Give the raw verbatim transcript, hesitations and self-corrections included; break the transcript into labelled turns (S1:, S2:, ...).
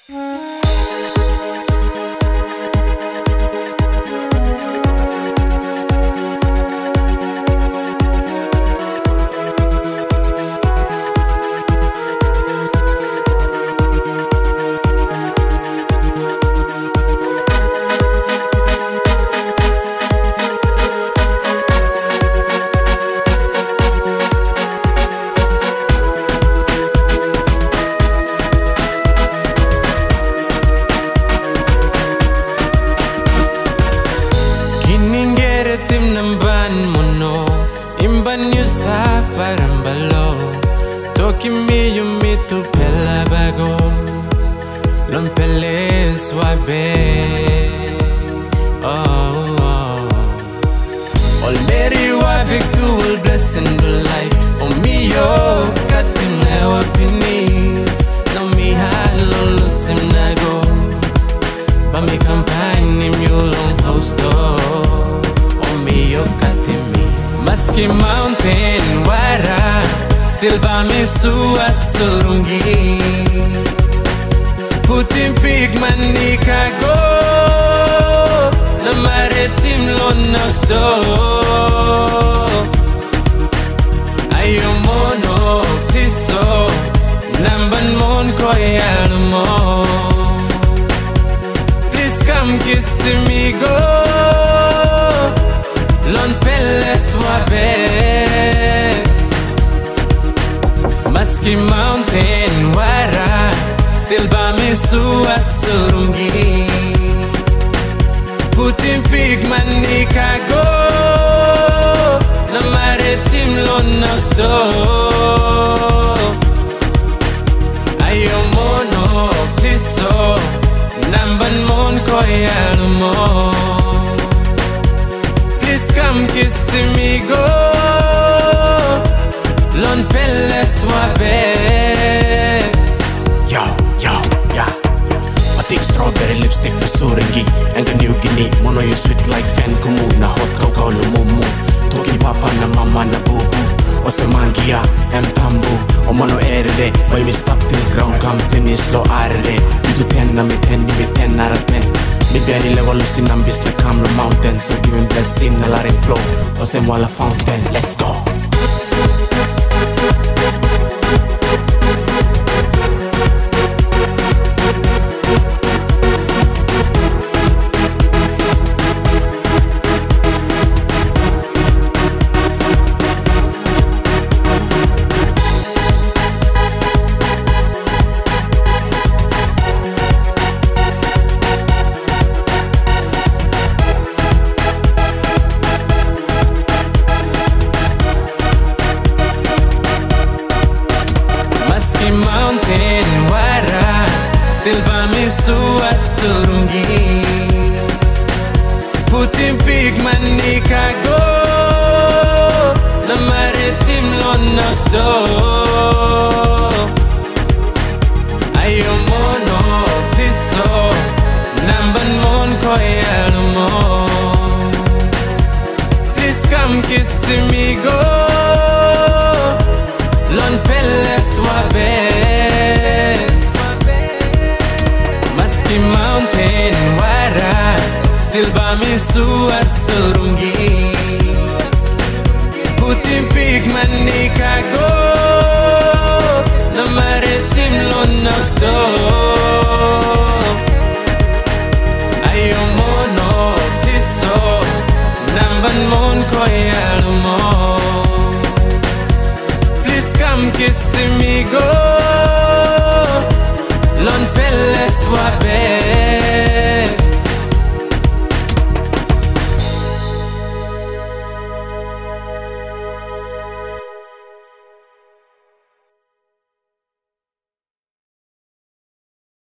S1: Farambalo, toki mi yumi tu pela bago, non pele suave. Oh, oh. Already wa big tool blessing the life. Oh me yo, katim lewa pinis, no mi halo lusim nago. Ba mi campaign mi long house do. Oh me yo katim mi. Maski mountain wara, still ba mi sua surungi. Putin pig manika go, na maritim lonas do. Ayo mono piso, namban mon koyalmo. Please come kiss me go. Lon pelle suave, maski mountain wara, still ba mi sua surungi. Putin pig manika go, na maritim lonas do. Ayo mono piso, namban mon koyalmo. Come kiss me go, lon pelle suave.
S2: Yo, yo, yeah. I take strawberry lipstick na suringi, and the New Guinea. Mono you sweet like fan kumu na hot cocoa lumumu. Toki papa na mama na bubu, o se mangia and tambu. O mono erede, why me stop till ground come finish slow arre. You do ten na me ten, me ten na ten. Mi piani level lusin ambis na camera mountain. So give him blessing na laring flow, o se mwala fountain. Let's go.
S1: Mountain wara, still ba mi sua surungi. Putin pig manika go, na maritim lonas do. Ayo mono piso, namban mon koyalmo. Please come kiss me go, lon pelle suave. Maski mountain wara, still ba mi sua surungi. Putin pig manika go, na maritim lonas do. Ayo mono piso, namban mon koyalmo. Come kiss me go.